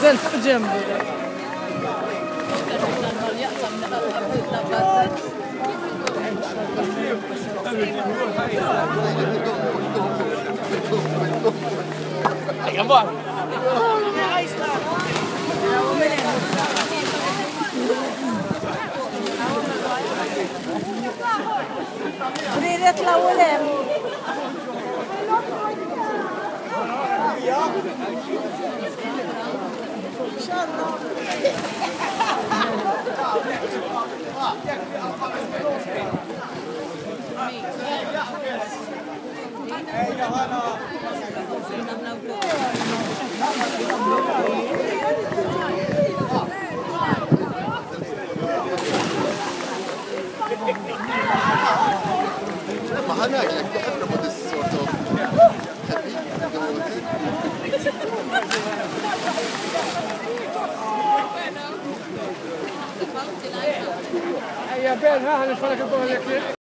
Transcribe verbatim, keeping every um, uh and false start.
نزل فوق جنبه. بريدة الأولى ما هناك everybody is sort of happy. يا بين ها هنتفرج